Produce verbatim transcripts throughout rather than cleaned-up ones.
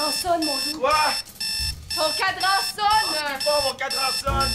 cadran sonne, mon loup. Quoi? Ton cadran sonne! C'est pas mon cadran sonne!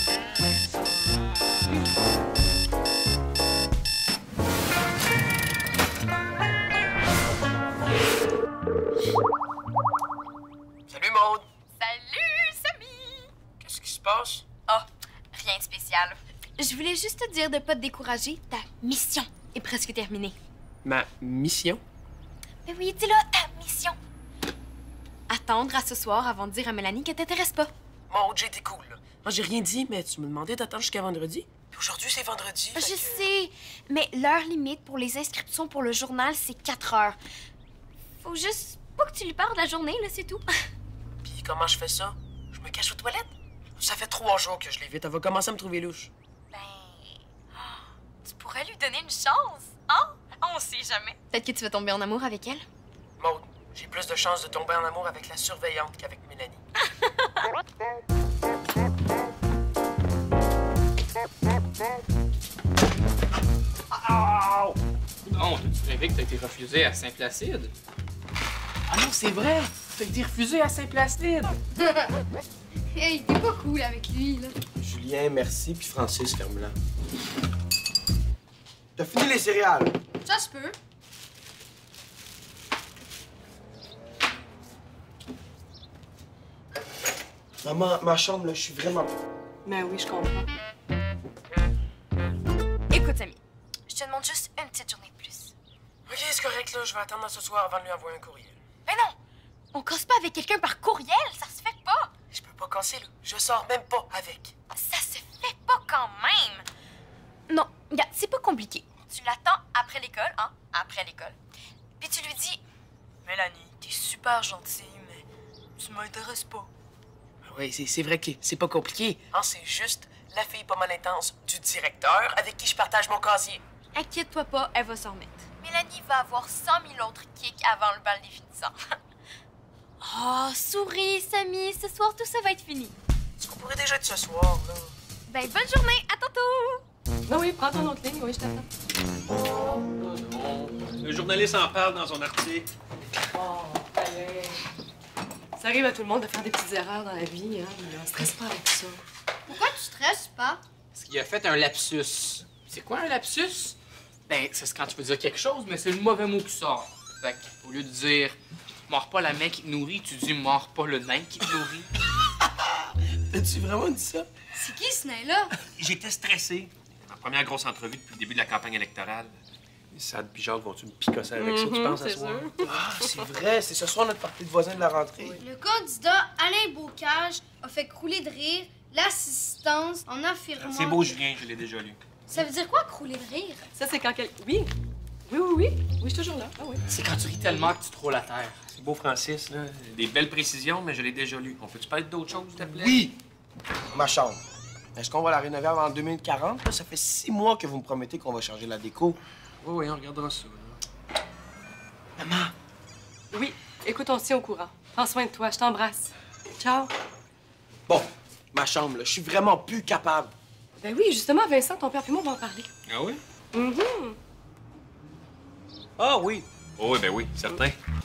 Salut, Maude! Salut, Samy! Qu'est-ce qui se passe? Oh, rien de spécial. Je voulais juste te dire de pas te décourager. Ta mission est presque terminée. Ma mission? Ben oui, dis-là, ta mission. Attendre à ce soir avant de dire à Mélanie qu'elle t'intéresse pas. Maude, j'ai été cool, là. Moi, j'ai rien dit, mais tu me demandais d'attendre jusqu'à vendredi. Puis aujourd'hui, c'est vendredi. Je fait que- sais, mais l'heure limite pour les inscriptions pour le journal, c'est quatre heures. Faut juste pas que tu lui parles de la journée, là, c'est tout. Puis comment je fais ça? Je me cache aux toilettes? Ça fait trois jours que je l'évite. Elle va commencer à me trouver louche. Ben, tu pourrais lui donner une chance, hein? On sait jamais. Peut-être que tu vas tomber en amour avec elle. Maude, j'ai plus de chances de tomber en amour avec la surveillante qu'avec Mélanie. Oh! Non, t'as-tu rêvé que t'as été refusé à Saint-Placide? Ah non, c'est vrai! T'as été refusé à Saint-Placide! Hey, t'es pas cool avec lui, là. Julien, merci, puis Francis, ferme-la. T'as fini les céréales? Ça se peut. Maman, ma chambre, là, je suis vraiment... Ben oui, je comprends. Écoute, Samy, je te demande juste une petite journée de plus. OK, c'est correct, là. Je vais attendre ce soir avant de lui envoyer un courriel. Mais non! On casse pas avec quelqu'un par courriel, ça se fait pas! Je peux pas casser, là. Je sors même pas avec. Ça se fait pas quand même! Non, regarde, c'est pas compliqué. Tu l'attends après l'école, hein? Après l'école. Puis tu lui dis... Mélanie, t'es super gentille, mais tu m'intéresses pas. Oui, c'est vrai que c'est pas compliqué. Hein, c'est juste la fille pas mal intense du directeur avec qui je partage mon casier. Inquiète-toi pas, elle va s'en remettre. Mélanie va avoir cent mille autres kicks avant le bal des finissants. Oh, souris, Samy, ce soir, tout ça va être fini. Est-ce qu'on pourrait déjà être ce soir, là? Ben, bonne journée, à tantôt! Ben oui, prends ton autre ligne, oui, je t'attends. Oh non. Le journaliste en parle dans son article. Oh, allez. Ça arrive à tout le monde de faire des petites erreurs dans la vie, hein, mais on stresse pas avec ça. Pourquoi tu stresses pas? Parce qu'il a fait un lapsus. C'est quoi un lapsus? Ben, c'est quand tu veux dire quelque chose, mais c'est le mauvais mot qui sort. Fait qu'au lieu de dire « mords pas la main qui te nourrit », tu dis « mords pas le nain qui te nourrit ». As-tu vraiment dit ça? C'est qui ce nain-là? J'étais stressé. Ma première grosse entrevue depuis le début de la campagne électorale. Sad puis Jacques vont-tu me picosser avec ça, tu penses, à c'est soir? sûr. Ah, c'est vrai. C'est ce soir notre partie de voisins de la rentrée. Le candidat Alain Bocage a fait crouler de rire l'assistance en affirmant... C'est beau, Julien, je l'ai déjà lu. Ça veut dire quoi, crouler de rire? Ça, c'est quand quel... Oui. Oui, oui, oui. Oui, je suis toujours là. Ah oui. C'est quand tu ris tellement que tu te roules à terre. C'est beau, Francis, là. Des belles précisions, mais je l'ai déjà lu. On peut-tu parler d'autres choses, s'il te plaît? Oui! Ma chambre. Est-ce qu'on va la rénover avant deux mille quarante? Là, ça fait six mois que vous me promettez qu'on va changer la déco. Oui, oui, on regardera ça. Là. Maman! Oui, écoute, on se tient au courant. Prends soin de toi, je t'embrasse. Ciao. Bon, ma chambre, là, je suis vraiment plus capable. Ben oui, justement, Vincent, ton père et moi, on va en parler. Ah oui? Mhm. Ah oui! Oh, oui, ben oui, certain.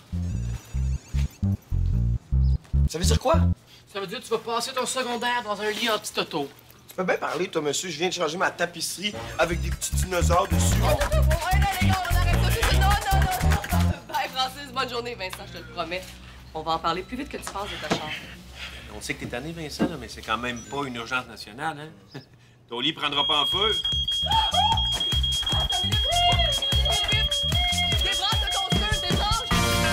Ça veut dire quoi? Ça veut dire que tu vas passer ton secondaire dans un lit en petit auto. Tu peux bien parler, toi, monsieur. Je viens de changer ma tapisserie avec des petits dinosaures dessus. Oh, hey, là, les gars, on arrête ça tout de suite. Non, non, non. Bye, Francis. Bonne journée, Vincent, je te le promets. On va en parler plus vite que tu penses de ta chambre. On sait que t'es tanné, Vincent, là, mais c'est quand même pas une urgence nationale, hein? Ton lit prendra pas en feu. Débrasse le conteur, déchange.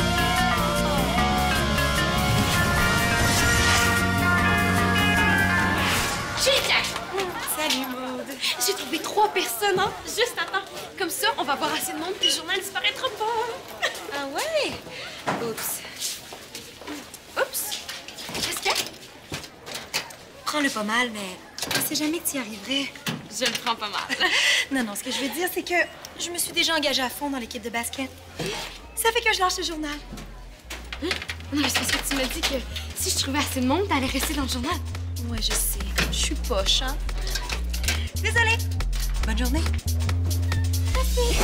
Salut, Maud. J'ai trouvé trois personnes, hein? Juste à temps. Comme ça, on va avoir assez de monde puis le journal disparaîtra pas. Ah ouais? Oups. Oups. Qu'est-ce qu'il y a? Prends-le pas mal, mais on sait jamais que tu y arriverais. Je le prends pas mal. Non, non, ce que je veux dire, c'est que je me suis déjà engagée à fond dans l'équipe de basket. Ça fait que je lâche le journal. Hein? Non, mais c'est parce que tu m'as dit que si je trouvais assez de monde, t'allais rester dans le journal. Ouais, je sais. Je suis poche, hein? Désolée. Bonne journée. Merci.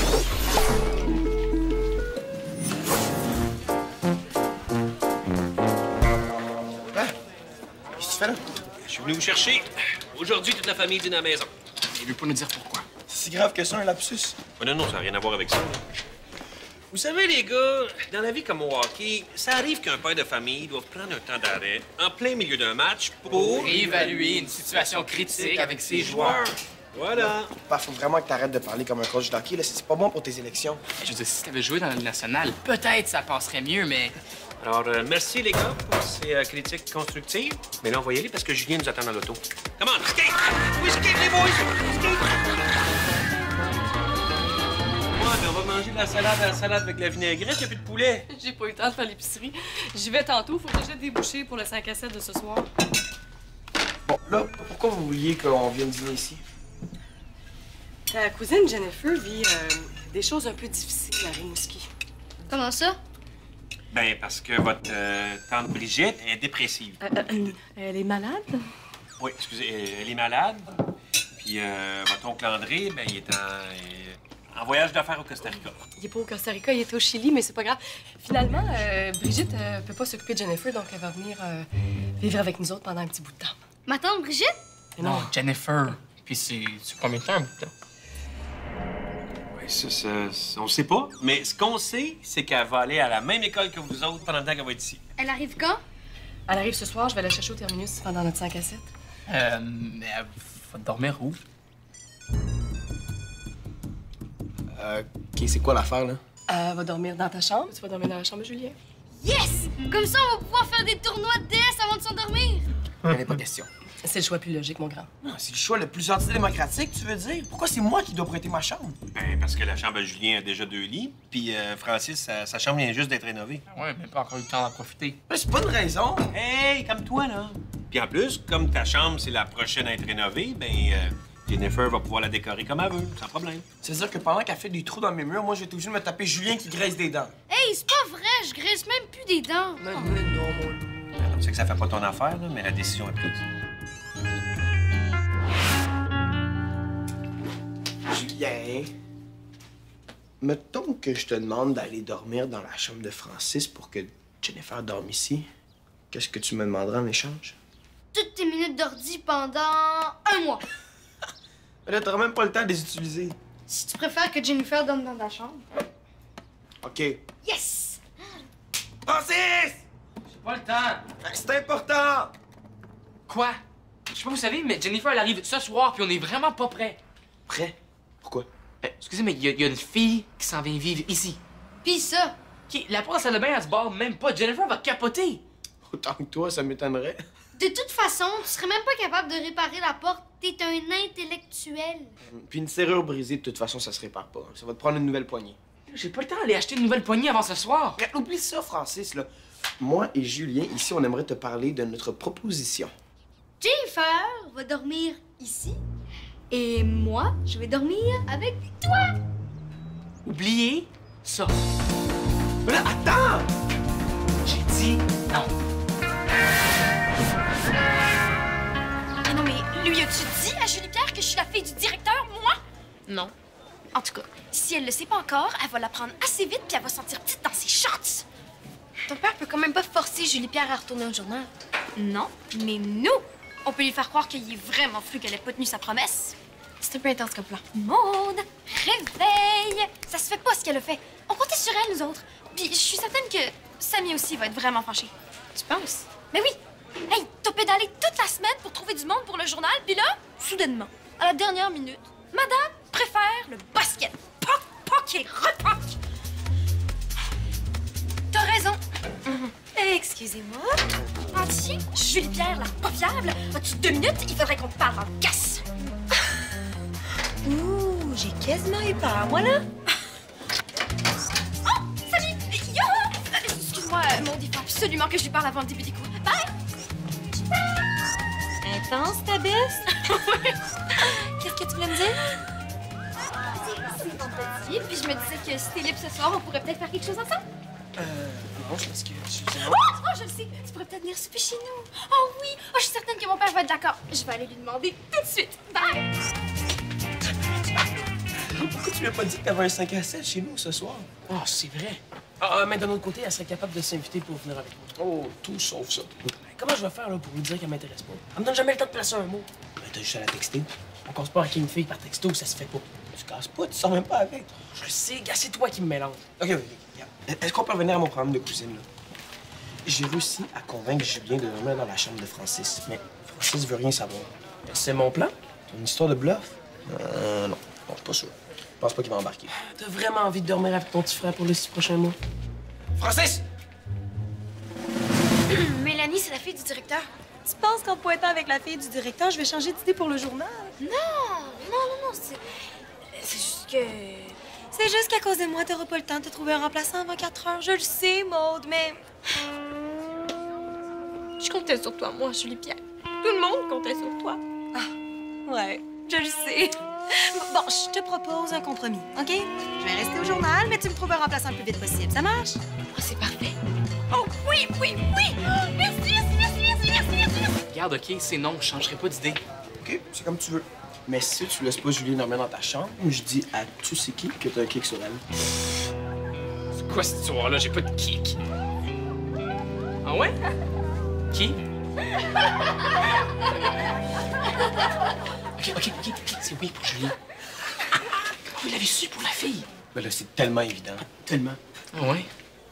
fais là? Je suis venu vous chercher. Aujourd'hui, toute la famille dîne à la maison. Il veut pas nous dire pourquoi. C'est si grave que ça, un lapsus? Oh non, non, ça n'a rien à voir avec ça. Là. Vous savez, les gars, dans la vie comme au hockey, ça arrive qu'un père de famille doit prendre un temps d'arrêt en plein milieu d'un match pour... Évaluer une situation critique avec ses joueurs. Voilà. Bah, faut vraiment que t'arrêtes de parler comme un coach d'hockey, là. C'est pas bon pour tes élections. Je veux dire, si t'avais joué dans la Ligue nationale, peut-être ça passerait mieux, mais... Alors, euh, merci, les gars, pour ces euh, critiques constructives. Mais là, on va y aller parce que Julien nous attend dans l'auto. Come on, skate! Oui, skate, les boys! Skate! Ouais, mais on va manger de la salade à la salade avec la vinaigrette, il n'y a plus de poulet. J'ai pas eu le temps de faire l'épicerie. J'y vais tantôt, faut que j'achète des bouchées pour le cinq à sept de ce soir. Bon, là, pourquoi vous vouliez qu'on vienne dîner ici? Ta cousine Jennifer vit euh, des choses un peu difficiles à Rimouski. Comment ça? Ben, parce que votre euh, tante Brigitte est dépressive. Euh, euh, elle est malade? Oui, excusez, elle- elle est malade. Puis euh, votre oncle André, ben, il est en, euh, en voyage d'affaires au Costa Rica. Il est pas au Costa Rica, il est au Chili, mais c'est pas grave. Finalement, euh, Brigitte euh, peut pas s'occuper de Jennifer, donc elle va venir euh, vivre avec nous autres pendant un petit bout de temps. Ma tante Brigitte? Mais Non, Jennifer. Puis c'est c'est combien de temps, un bout de temps? Oui, ça, ça, ça, on le sait pas. Mais ce qu'on sait, c'est qu'elle va aller à la même école que vous autres pendant le temps qu'elle va être ici. Elle arrive quand? Elle arrive ce soir, je vais la chercher au terminus pendant notre cinq à sept. Euh, mais elle va dormir où? Euh, OK, c'est quoi l'affaire, là? Elle va dormir dans ta chambre, tu vas dormir dans la chambre de Julien. Yes! Comme ça, on va pouvoir faire des tournois de D S avant de s'endormir. Il n'est pas question. C'est le choix plus logique, mon grand. Non, c'est le choix le plus antidémocratique, tu veux dire? Pourquoi c'est moi qui dois prêter ma chambre? Ben, parce que la chambre de Julien a déjà deux lits. Puis euh, Francis, sa, sa chambre vient juste d'être rénovée. Ouais, mais pas encore eu le temps d'en profiter. Mais c'est pas une raison. Hey, comme toi, là. Puis en plus, comme ta chambre, c'est la prochaine à être rénovée, ben, euh, Jennifer va pouvoir la décorer comme elle veut, sans problème. C'est-à-dire que pendant qu'elle fait des trous dans mes murs, moi, je vais être obligé de me taper Julien qui graisse des dents. Hey, c'est pas vrai, je graisse même plus des dents. Mais, mais non, mon loup. Je sais que ça fait pas ton affaire, là, mais la décision est prise. Julien, mettons que je te demande d'aller dormir dans la chambre de Francis pour que Jennifer dorme ici. Qu'est-ce que tu me demanderas en échange? Toutes tes minutes d'ordi pendant un mois. Mais là, t'auras même pas le temps de les utiliser. Si tu préfères que Jennifer dorme dans ta chambre. OK. Yes! Francis! J'ai pas le temps. C'est important! Quoi? Je sais pas, vous savez, mais Jennifer, elle arrive ce soir, puis on est vraiment pas prêts. Prêt? Pourquoi? Euh, excusez, mais il y, a- il y a une fille qui s'en vient vivre ici. Pis ça, Qui, la porte de la salle de bain, elle se barre même pas. Jennifer va capoter. Autant que toi, ça m'étonnerait. de toute façon, tu serais même pas capable de réparer la porte. T'es un intellectuel. Puis une serrure brisée, de toute façon, ça se répare pas. Ça va te prendre une nouvelle poignée. J'ai pas le temps d'aller acheter une nouvelle poignée avant ce soir. Mais oublie ça, Francis, là. Moi et Julien, ici, on aimerait te parler de notre proposition. Jennifer va dormir ici. Et moi, je vais dormir avec toi. Oubliez ça. Mais là, attends! J'ai dit non. Mais non, mais lui, as-tu dit à Julie Pierre que je suis la fille du directeur, moi? Non. En tout cas, si elle le sait pas encore, elle va l'apprendre assez vite puis elle va se sentir petite dans ses shorts. Ton père peut quand même pas forcer Julie Pierre à retourner au journal. Non, mais nous, on peut lui faire croire qu'il est vraiment fou qu'elle ait pas tenu sa promesse. C'est un peu intense comme plan. Maude, réveille! Ça se fait pas ce qu'elle a fait. On comptait sur elle, nous autres. Puis je suis certaine que Samy aussi va être vraiment fâché. Tu penses? Mais oui! Hey, t'as pédalé toute la semaine pour trouver du monde pour le journal, puis là, soudainement, à la dernière minute, madame préfère le basket. Poc, poc et repoc! T'as raison. Excusez-moi. Entier, Julie Pierre, la pas fiable. As-tu deux minutes? Il faudrait qu'on te parle en casse. Ouh, j'ai quasiment eu peur, moi, là. Oh! Salut! Yo! Euh, Excuse-moi, euh, Maud, il faut absolument que je lui parle avant le début des cours. Bye! Intense, ta baisse? Qu'est-ce que tu voulais me dire? C'est vendredi, puis je me disais que si t'es libre ce soir, on pourrait peut-être faire quelque chose ensemble. Euh, bon, je m'excuse. Oh! Excusez-moi. Oh, je le sais! Tu pourrais peut-être venir souper chez nous. Oh oui! Oh, je suis certaine que mon père va être d'accord. Je vais aller lui demander tout de suite. Bye! Pourquoi tu lui as pas dit que t'avais un cinq à sept chez nous ce soir? Oh, c'est vrai. Ah, mais d'un autre côté, elle serait capable de s'inviter pour venir avec nous. Oh, tout sauf ça. comment je vais faire là, pour lui dire qu'elle m'intéresse pas? Elle me donne jamais le temps de placer un mot. Ben, t'as juste à la texter. On casse pas avec une fille par texto, ça se fait pas. Tu casses pas, tu sors même pas avec. Je le sais, gars, c'est toi qui me mélange. OK, OK, regarde. Est-ce qu'on peut revenir à mon programme de cousine, là? J'ai réussi à convaincre Julien de dormir dans la chambre de Francis, mais Francis veut rien savoir. C'est mon plan? Une histoire de bluff? Euh, non. Non, pas sûr. Je pense pas qu'il va embarquer. T'as vraiment envie de dormir avec ton petit frère pour les six prochains mois? Francis! Mélanie, c'est la fille du directeur. Tu penses qu'en pointant avec la fille du directeur, je vais changer d'idée pour le journal? Non, non, non, non, c'est... C'est juste que... C'est juste qu'à cause de moi, t'auras pas le temps de te trouver un remplaçant avant quatre heures. Je le sais, Maude, mais... Je comptais sur toi, moi, Julie Pierre. Tout le monde comptait sur toi. Ah, ouais, je le sais. Bon, je te propose un compromis, OK? Je vais rester au journal, mais tu me trouves un remplaçant le plus vite possible. Ça marche? Oh, c'est parfait. Oh, oui, oui, oui! Oh, merci, merci, merci, merci, merci, merci, merci. Regarde, OK, c'est non, je changerai pas d'idée. OK, c'est comme tu veux. Mais si tu laisses pas Julie dormir dans ta chambre, je dis à tu sais qui que t'as un kick sur elle. C'est quoi cette histoire-là? J'ai pas de kick. Ah ouais? Qui? OK, OK, OK, OK, c'est oui pour Julien. Comment il avait su pour la fille? Ben là, c'est tellement évident. Tellement. Ah ouais?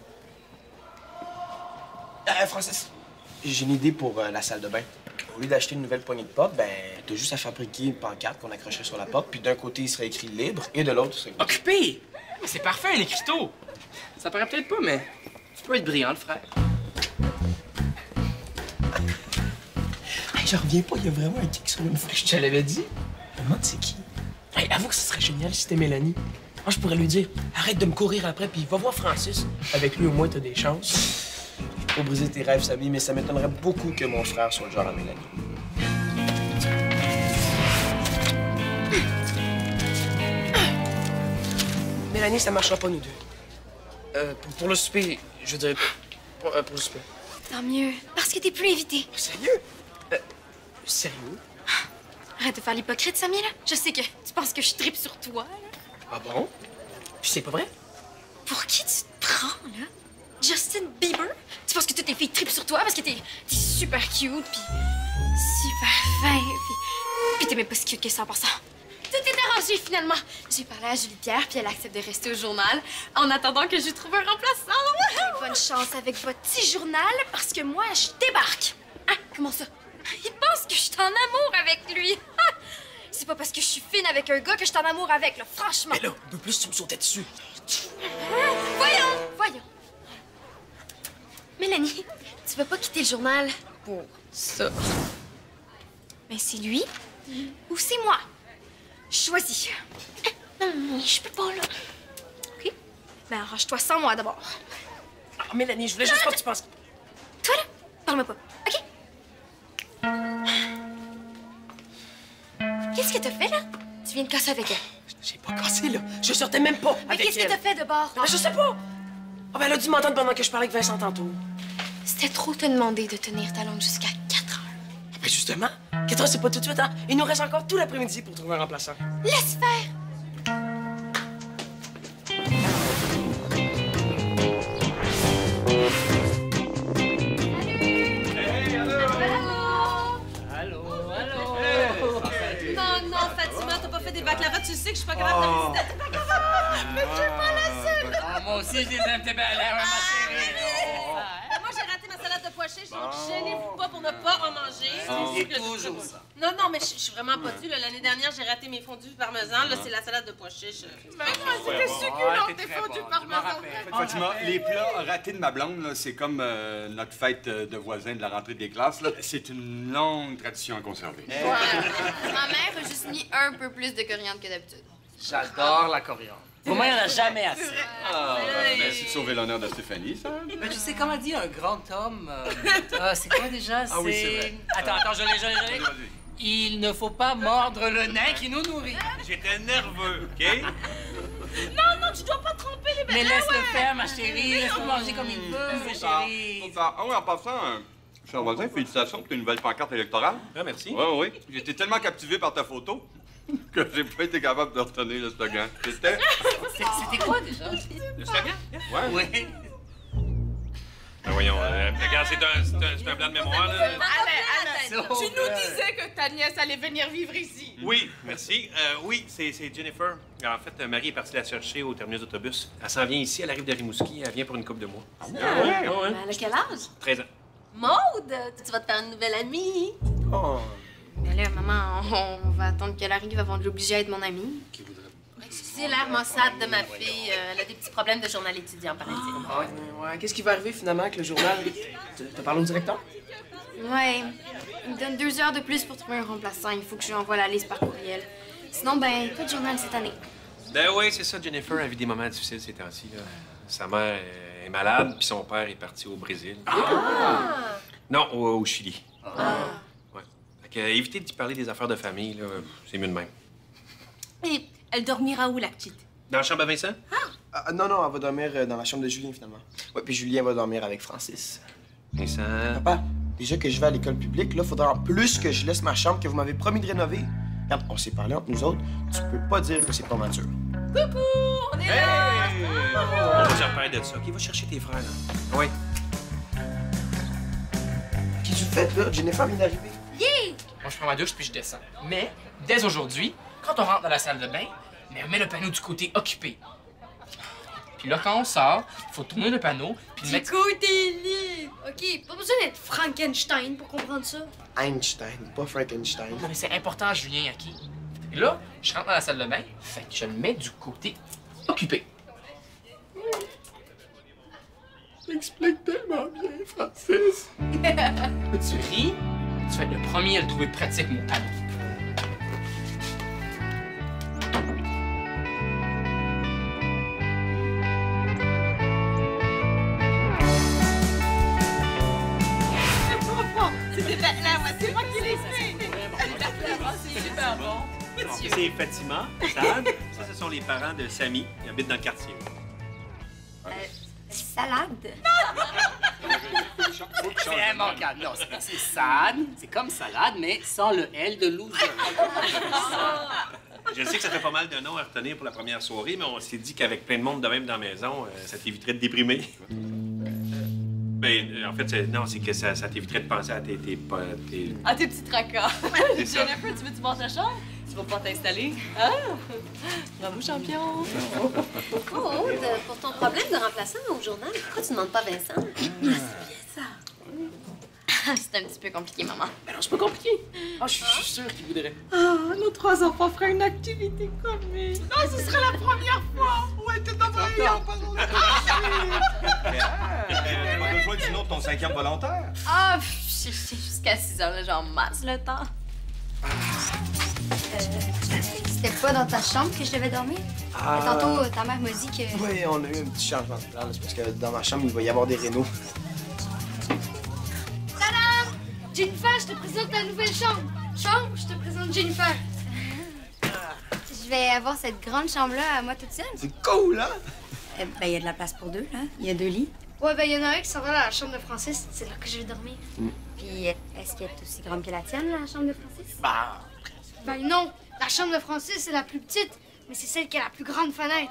Euh, Francis, j'ai une idée pour euh, la salle de bain. Au lieu d'acheter une nouvelle poignée de porte, ben, t'as juste à fabriquer une pancarte qu'on accrochait sur la porte, puis d'un côté, il serait écrit libre, et de l'autre, il serait... Occupé! Mais c'est parfait, un écriteau! Ça paraît peut-être pas, mais tu peux être brillant, le frère. Hey, j'en reviens pas, il y a vraiment un kick sur une fille. Je te l'avais dit. Je me demande c'est qui. Hey, avoue que ce serait génial si c'était Mélanie. Moi, je pourrais lui dire, arrête de me courir après, puis va voir Francis. Avec lui, au moins, t'as des chances. Faut briser tes rêves, Samy, mais ça m'étonnerait beaucoup que mon frère soit le genre à Mélanie. Mélanie, ça marchera pas, nous deux. Euh, pour, pour le souper, je veux dire, pour, euh, pour le souper. Tant mieux, parce que t'es plus invité. Sérieux? Euh, sérieux? Arrête de faire l'hypocrite, Samy, là. Je sais que tu penses que je tripe sur toi, là. Ah bon? Puis c'est pas vrai? Pour qui tu te prends, là? Justin Bieber? Tu penses que toutes les filles tripent sur toi parce que t'es t'es super cute, puis super fin, puis, puis t'es même pas si cute que ça en passant. Tout est arrangé, finalement. J'ai parlé à Julie Pierre, puis elle accepte de rester au journal en attendant que je trouve un remplaçant. Bonne chance avec votre petit journal, parce que moi, je débarque. Hein? Comment ça? Il pense que je suis en amour avec lui. C'est pas parce que je suis fine avec un gars que je suis en amour avec, là, franchement. Mais là, un peu plus, tu me sautais dessus. Voyons, voyons. Mélanie, tu vas pas quitter le journal pour ça. Mais c'est lui ou c'est moi? Choisis. Non, non, je peux pas, là. OK? Ben, arrange-toi sans moi, d'abord. Ah, Mélanie, je voulais juste pas que tu penses... Toi, là, parle-moi pas, OK? Qu'est-ce que t'as fait, là? Tu viens de casser avec elle. J'ai pas cassé, là. Je sortais même pas Mais avec qu'est-ce que elle. t'as fait, de bord? Ben, je sais pas. Ah, ben, elle a dû m'entendre pendant que je parlais avec Vincent tantôt. C'était trop te demander de tenir ta langue jusqu'à quatre heures. Ah, ben, justement, quatre heures, c'est pas tout de suite, hein. Il nous reste encore tout l'après-midi pour trouver un remplaçant. Laisse faire! Non, non, Fatima, t'as pas fait des baccalauréats, tu sais que je suis pas capable de résister à tes baccalauréats. Mais tu es pas la seule. Ah, moi aussi, je les aime, tes belles lèvres, ma chérie. Moi, j'ai raté ma salade de pois chiches, donc gênez-vous pas pour ne pas en manger. C'est sûr que je- toujours ça. Non, non, mais je je suis vraiment pas due. là. L'année dernière, j'ai raté mes fondus parmesan. Là, c'est la salade de pois chiches. Mais moi, c'était succulent, tes fondus parmesan. Fatima, les plats ratés de ma blonde, là, c'est comme euh, notre fête euh, de voisins de la rentrée des classes. là. C'est une longue tradition à conserver. Ma mère a juste mis un peu plus de coriandre que d'habitude. J'adore la coriandre. Pour moi, il n'y en a jamais assez. Ah, merci de sauver l'honneur de Stéphanie, ça. Ben, tu sais, comment dit un grand homme... euh, ah, c'est quoi déjà? Ah oui, c'est vrai. Attends, attends, je l'ai, je l'ai, je l'ai. Vas-y. Il ne faut pas mordre le nain qui nous nourrit. J'étais nerveux, OK? Non, non, tu dois pas tromper les Mais bébés. laisse-le faire, ma chérie. Laisse-le manger comme il veut, ma chérie. Ah oui, en passant, euh, cher voisin, félicitations pour une nouvelle pancarte électorale. Ah, merci. Oui, oui. J'étais tellement captivé par ta photo que j'ai pas été capable de retenir le slogan. C'était... C'est- C'était quoi déjà? Le slogan? Ouais. Oui. Ben voyons. Euh, regarde, c'est un, c'est un, c'est un blanc de mémoire, là. Tu nous disais que ta nièce allait venir vivre ici. Oui, merci. Euh, oui, c'est c'est Jennifer. En fait, euh, Marie est partie la chercher au terminus d'autobus. Elle s'en vient ici, elle arrive de Rimouski, elle vient pour une couple de mois. Ah ouais? Ah ouais? Elle a quel âge? treize ans. Maude, tu vas te faire une nouvelle amie. Oh. Mais là, maman, on, on va attendre qu'elle arrive avant de l'obliger à être mon amie. Excusez l'air maussade de ma fille. Euh, elle a des petits problèmes de journal étudiant, paraît-il. Ah, ouais, ouais. Qu'est-ce qui va arriver finalement avec le journal? T'as parlé au directeur? Ouais. Il me donne deux heures de plus pour trouver un remplaçant. Il faut que je lui envoie la liste par courriel. Sinon, ben, pas de journal cette année. Ben oui, c'est ça. Jennifer a vu des moments difficiles ces temps-ci. là. Sa mère est malade, puis son père est parti au Brésil. Ah! Non, au, au Chili. Ah. Ouais. Fait que, euh, évitez d'y parler des affaires de famille, là. C'est mieux de même. Et elle dormira où, la petite? Dans la chambre à Vincent? Ah, non, non, elle va dormir euh, dans la chambre de Julien, finalement. Ouais, puis Julien va dormir avec Francis. Vincent... Papa, déjà que je vais à l'école publique, là, faudra en plus que je laisse ma chambre que vous m'avez promis de rénover. Regarde, on s'est parlé entre nous autres. Tu peux pas dire que c'est pas mature. Coucou! On est là! On va se reparler de ça. OK, va chercher tes frères, là. Oui. Qu'est-ce que tu fais, là? Jennifer vient d'arriver. Yeah! Moi, je prends ma douche puis je descends. Mais, dès aujourd'hui, quand on rentre dans la salle de bain, mais on met le panneau du côté occupé. Puis là, quand on sort, il faut tourner le panneau puis le Du mettre... côté libre. OK, pas besoin d'être Frankenstein pour comprendre ça. Einstein, pas Frankenstein. Non, mais c'est important, Julien, OK? Et là, je rentre dans la salle de bain, fait que je le mets du côté occupé. T'expliques tellement bien, Francis. Tu ris, tu vas être le premier à le trouver pratique, mon panneau. C'est moi qui l'ai fait. C'est super bon. C'est Fatima, Sad. Ça, ce sont les parents de Samy, qui habitent dans le quartier. Euh, salade? C'est immanquable. Non, c'est c'est sad, c'est comme salade, mais sans le L de loser. Je sais que ça fait pas mal de noms à retenir pour la première soirée, mais on s'est dit qu'avec plein de monde de même dans la maison, euh, ça t'éviterait de déprimer. Ben, euh, en fait, c'est- non, c'est que ça, ça t'éviterait de penser à tes... tes, pas- tes... Ah, tes petits tracas. C'est ça. Jennifer, tu veux-tu voir ta chambre? Tu vas pouvoir t'installer. Ah! Bravo, champion! Oh, Aude, pour ton problème de remplaçant au journal, pourquoi tu demandes pas Vincent? C'est bien ça. C'est un petit peu compliqué, maman. Mais non, c'est pas compliqué. Ah, je suis je suis sûr qu'il voudrait. Ah, nos trois enfants feraient une activité commune. Non, ce serait la première fois. Ouais, t'es envoyé en T'as pas besoin du nom de ton cinquième volontaire? Ah, pff, c'est c'est jusqu'à six heures, là, genre masse le temps. Euh, C'était pas dans ta chambre que je devais dormir? Ah. Mais tantôt, ta mère m'a dit que... Oui, on a eu un petit changement de plan. là. C'est parce que dans ma chambre, il va y avoir des rénaux. Tadam! Jennifer, je te présente ta nouvelle chambre. Chambre, je te présente Jennifer. Je vais avoir cette grande chambre-là à moi toute seule. C'est cool, hein? Euh, ben, il y a de la place pour deux, là. Il y a deux lits. Ouais, ben, il y en a un qui s'en va dans la chambre de Francis. C'est là que je vais dormir. Puis, euh, est-ce qu'elle est aussi grande que la tienne, la chambre de Francis? Bah, Ben non, la chambre de Francis, c'est la plus petite, mais c'est celle qui a la plus grande fenêtre.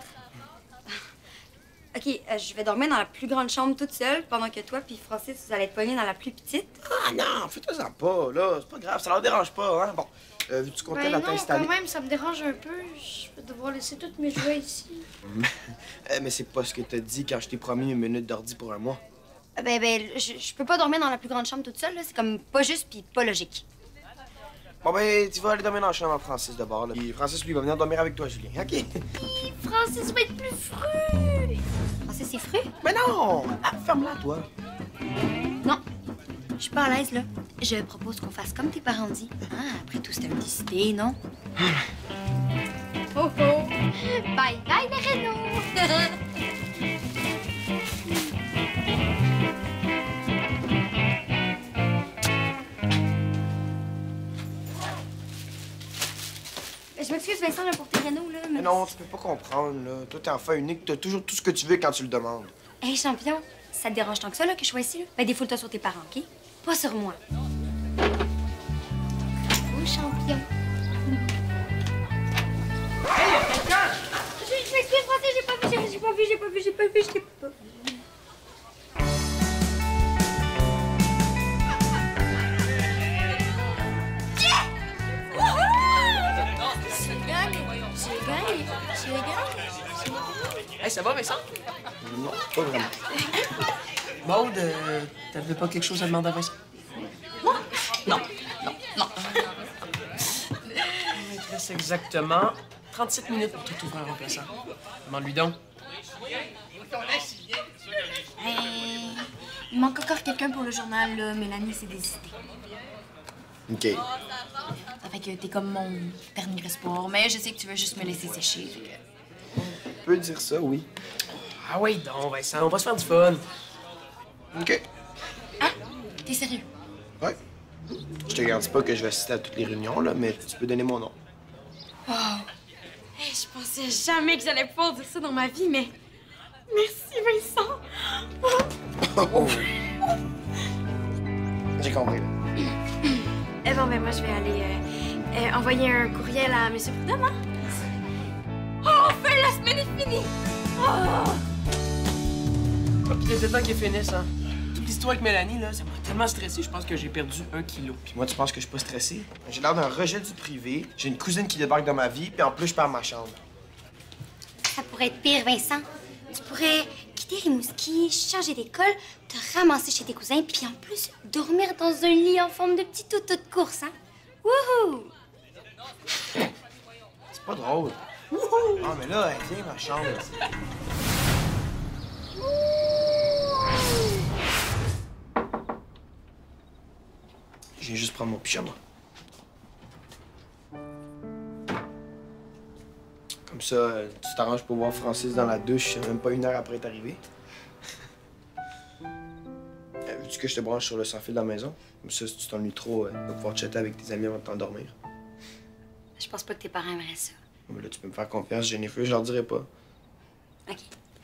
OK, euh, je vais dormir dans la plus grande chambre toute seule, pendant que toi puis Francis, vous allez être pognés dans la plus petite. ah non, fais-toi-en pas, là. C'est pas grave, ça leur dérange pas, hein? Bon, euh, veux-tu qu'on Ben t'aide à non, t'installer? quand même, ça me dérange un peu. Je vais devoir laisser tous mes jouets ici. Euh, mais c'est pas ce que t'as dit quand je t'ai promis une minute d'ordi pour un mois. Euh, Ben, ben, je, je peux pas dormir dans la plus grande chambre toute seule, là. C'est comme pas juste puis pas logique. Bon, ben, tu vas aller dormir dans la chambre à Francis d'abord, là. Puis Francis, lui, va venir dormir avec toi, Julien, OK? Francis va être plus fru. Francis, c'est fru? Mais non! Ah, ferme-la, toi. Non. Je suis pas à l'aise, là. Je propose qu'on fasse comme tes parents dit. Ah, après tout, c'était une décidé, non? Oh oh! Bye bye, les rénaux! Je m'excuse, Vincent, là, pour tes rénaux, là. Mais non, tu peux pas comprendre, là. Toi, t'es enfant unique, t'as toujours tout ce que tu veux quand tu le demandes. Hey, champion, ça te dérange tant que ça, là, que je sois ici, là? Ben, défoule-toi sur tes parents, OK? Pas sur moi. Oh, champion. Je, je m'excuse, Francis, j'ai pas vu, j'ai j'ai pas vu, j'ai pas vu, j'ai pas vu, j'ai pas vu. c'est légal? Hey, ça va, Vincent? Non, pas vraiment. Maude, euh, t'avais pas quelque chose à demander à Vincent? Moi? Non, non, non. Il te reste exactement trente-sept minutes pour tout trouver un remplaçant. Demande-lui donc. Euh, il manque encore quelqu'un pour le journal, là. Mélanie s'est désistée. OK. Ça fait que t'es comme mon dernier espoir, mais je sais que tu veux juste me laisser sécher, fait que... On peut dire ça, oui. Ah oui, donc, Vincent, on va se faire du fun. OK. Ah, t'es sérieux? Ouais. Je te garantis pas que je vais assister à toutes les réunions, là, mais tu peux donner mon nom. Oh! Hey, je pensais jamais que j'allais pouvoir dire ça dans ma vie, mais... Merci, Vincent! Oh. J'ai compris, là. Eh bon, ben moi, je vais aller euh, euh, envoyer un courriel à M. Prudhomme, hein? Oh, enfin, la semaine est finie! Oh! Oh, puis il était temps qu'il finisse, hein. Toute l'histoire avec Mélanie, là, ça m'a tellement stressé, je pense que j'ai perdu un kilo. Puis moi, tu penses que je suis pas stressé? J'ai l'air d'un rejet du privé, j'ai une cousine qui débarque dans ma vie, puis en plus, je perds ma chambre. Ça pourrait être pire, Vincent. Tu pourrais quitter Rimouski, changer d'école, te ramasser chez tes cousins, puis en plus, dormir dans un lit en forme de petit toutou de course, hein? Wouhou! C'est pas drôle. Wouhou! Ah, mais là, viens, ma chambre. Je viens juste prendre mon pyjama. Comme ça, euh, tu t'arranges pour voir Francis dans la douche, même pas une heure après être arrivé. Euh, Veux-tu que je te branche sur le sans-fil de la maison? Comme ça, si tu t'ennuies trop, euh, tu vas pouvoir chatter avec tes amis avant de t'endormir. Je pense pas que tes parents aimeraient ça. Mais là, tu peux me faire confiance, Jennifer, je leur dirai pas. OK.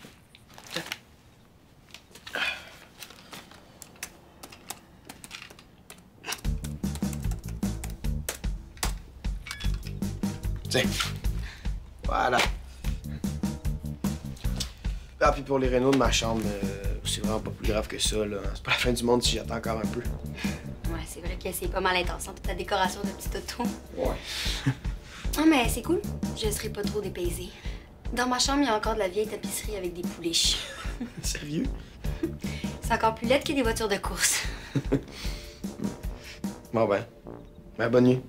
Tiens. Voilà. Ah, puis pour les rénaux de ma chambre, euh, c'est vraiment pas plus grave que ça, là. C'est pas la fin du monde si j'attends encore un peu. Ouais, c'est vrai que c'est pas mal intéressant, toute ta décoration de petit auto. Ouais. Ah, mais c'est cool. Je serai pas trop dépaysée. Dans ma chambre, il y a encore de la vieille tapisserie avec des pouliches. Sérieux? C'est encore plus laid que des voitures de course. Bon, ben. Ben, bonne nuit.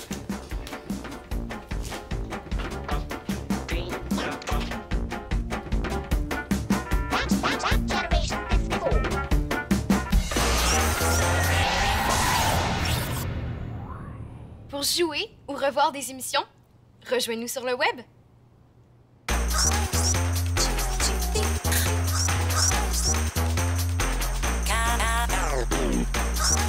Pour jouer ou revoir des émissions, rejoignez-nous sur le web. Canada.